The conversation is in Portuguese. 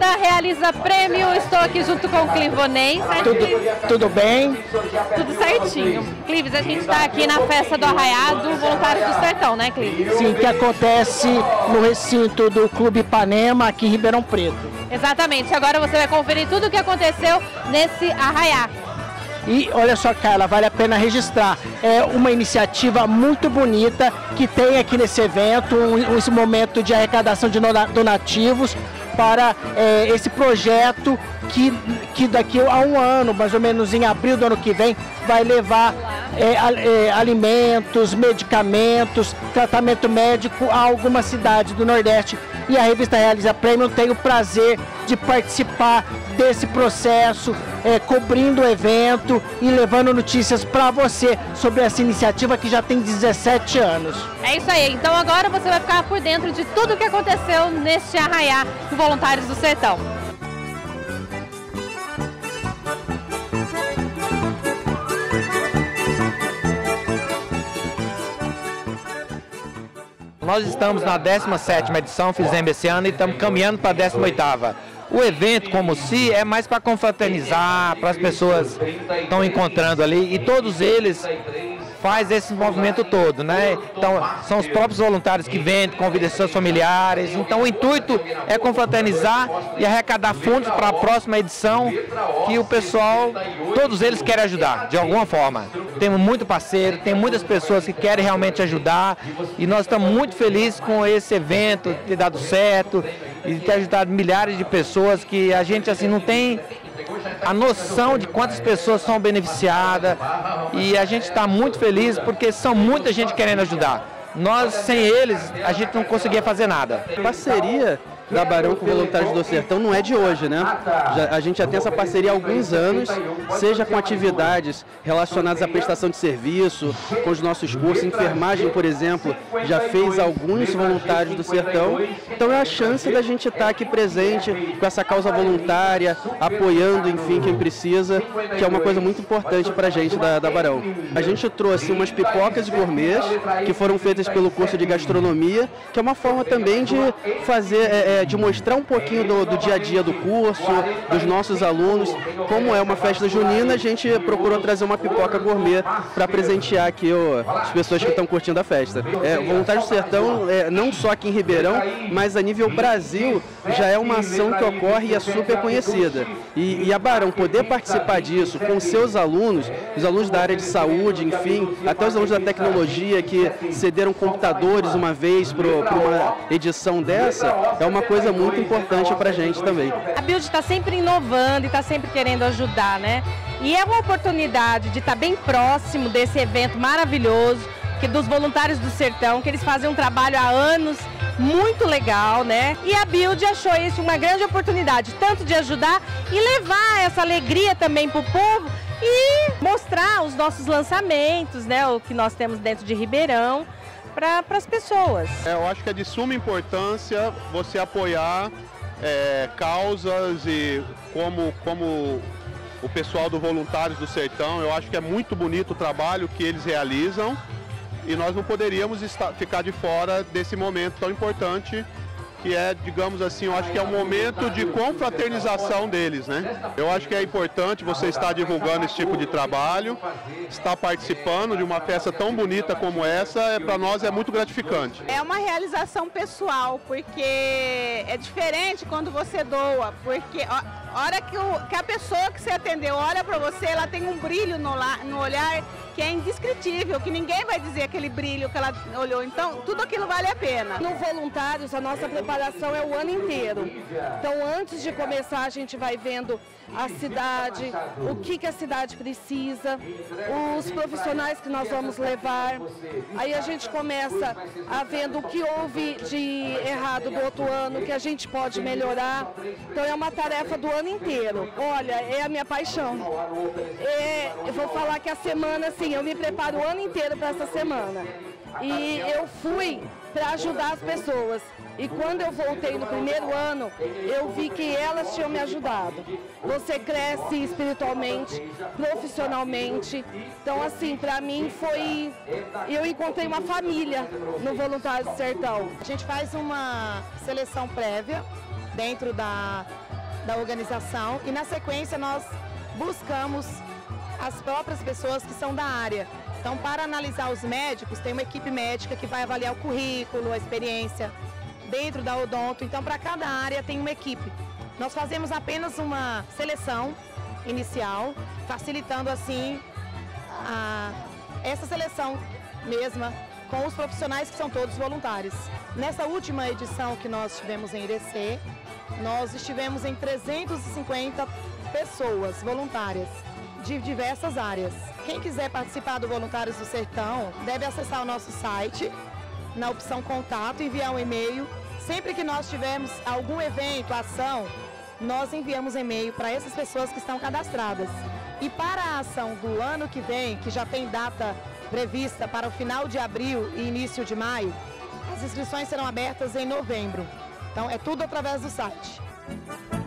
da Realiza Prêmio, estou aqui junto com o Clivonei, certo? Tudo bem? Tudo certinho. Clives, a gente está aqui na festa do Arraiado Voluntários do Sertão, né, Clives? Sim, que acontece no recinto do Clube Ipanema, aqui em Ribeirão Preto. Exatamente, agora você vai conferir tudo o que aconteceu nesse arraiá. E olha só, Carla, vale a pena registrar, é uma iniciativa muito bonita que tem aqui nesse evento, esse momento de arrecadação de donativos para esse projeto que daqui a um ano, mais ou menos em abril do ano que vem, vai levar alimentos, medicamentos, tratamento médico a algumas cidades do Nordeste. E a revista Realiza Prêmio tem o prazer de participar desse processo, cobrindo o evento e levando notícias para você sobre essa iniciativa que já tem 17 anos. É isso aí, então agora você vai ficar por dentro de tudo o que aconteceu neste arraiá do Voluntários do Sertão. Nós estamos na 17ª edição, fizemos esse ano e estamos caminhando para a 18ª. O evento, como se, é mais para confraternizar, para as pessoas que estão encontrando ali, e todos eles faz esse movimento todo, né? Então, são os próprios voluntários que vêm, convidam seus familiares. Então, o intuito é confraternizar e arrecadar fundos para a próxima edição, que o pessoal, todos eles querem ajudar, de alguma forma. Temos muito parceiro, tem muitas pessoas que querem realmente ajudar, e nós estamos muito felizes com esse evento ter dado certo e ter ajudado milhares de pessoas que a gente assim não tem a noção de quantas pessoas são beneficiadas, e a gente está muito feliz porque são muita gente querendo ajudar. Nós, sem eles, a gente não conseguia fazer nada. Parceria da Barão com Voluntários do Sertão não é de hoje, né? A gente já tem essa parceria há alguns anos, seja com atividades relacionadas à prestação de serviço, com os nossos cursos, enfermagem, por exemplo, já fez alguns voluntários do Sertão. Então é a chance da gente estar aqui presente com essa causa voluntária, apoiando, enfim, quem precisa, que é uma coisa muito importante para a gente da Barão. A gente trouxe umas pipocas gourmets que foram feitas pelo curso de gastronomia, que é uma forma também de fazer, de mostrar um pouquinho do dia a dia do curso, dos nossos alunos. Como é uma festa junina, a gente procurou trazer uma pipoca gourmet para presentear aqui as pessoas que estão curtindo a festa. Voluntários do Sertão, não só aqui em Ribeirão, mas a nível Brasil, já é uma ação que ocorre e é super conhecida. E a Barão poder participar disso com seus alunos, os alunos da área de saúde, enfim, até os alunos da tecnologia que cederam computadores uma vez para uma edição dessa, é uma coisa muito importante para a gente também. A Build está sempre inovando e está sempre querendo ajudar, né? E é uma oportunidade de estar bem próximo desse evento maravilhoso, que dos Voluntários do Sertão, que eles fazem um trabalho há anos muito legal, né? E a Build achou isso uma grande oportunidade, tanto de ajudar e levar essa alegria também para o povo e mostrar os nossos lançamentos, né? O que nós temos dentro de Ribeirão, para as pessoas. Eu acho que é de suma importância você apoiar causas e como o pessoal do Voluntários do Sertão. Eu acho que é muito bonito o trabalho que eles realizam e nós não poderíamos ficar de fora desse momento tão importante que é, digamos assim, eu acho que é um momento de confraternização deles, né? Eu acho que é importante você estar divulgando esse tipo de trabalho, estar participando de uma festa tão bonita como essa, para nós é muito gratificante. É uma realização pessoal, porque é diferente quando você doa, porque a hora que a pessoa que você atendeu olha para você, ela tem um brilho no olhar que é indescritível, que ninguém vai dizer aquele brilho que ela olhou. Então, tudo aquilo vale a pena. No Voluntários, a nossa preparação é o ano inteiro. Então, antes de começar, a gente vai vendo a cidade, o que a cidade precisa, os profissionais que nós vamos levar. Aí a gente começa a vendo o que houve de errado do outro ano, que a gente pode melhorar. Então, é uma tarefa do ano inteiro. Olha, é a minha paixão. Eu vou falar que a semana, assim, eu me preparo o ano inteiro para essa semana. E eu fui para ajudar as pessoas. E quando eu voltei no primeiro ano, eu vi que elas tinham me ajudado. Você cresce espiritualmente, profissionalmente. Então, assim, para mim foi... Eu encontrei uma família no Voluntários do Sertão. A gente faz uma seleção prévia dentro da organização e na sequência nós buscamos as próprias pessoas que são da área. Então, para analisar os médicos, tem uma equipe médica que vai avaliar o currículo, a experiência dentro da odonto. Então, para cada área tem uma equipe. Nós fazemos apenas uma seleção inicial, facilitando assim essa seleção mesma com os profissionais que são todos voluntários. Nessa última edição que nós tivemos em Irecê, nós estivemos em 350 pessoas voluntárias de diversas áreas. Quem quiser participar do Voluntários do Sertão deve acessar o nosso site, na opção contato, enviar um e-mail. Sempre que nós tivermos algum evento, ação, nós enviamos e-mail para essas pessoas que estão cadastradas. E para a ação do ano que vem, que já tem data prevista para o final de abril e início de maio, as inscrições serão abertas em novembro. Então é tudo através do site.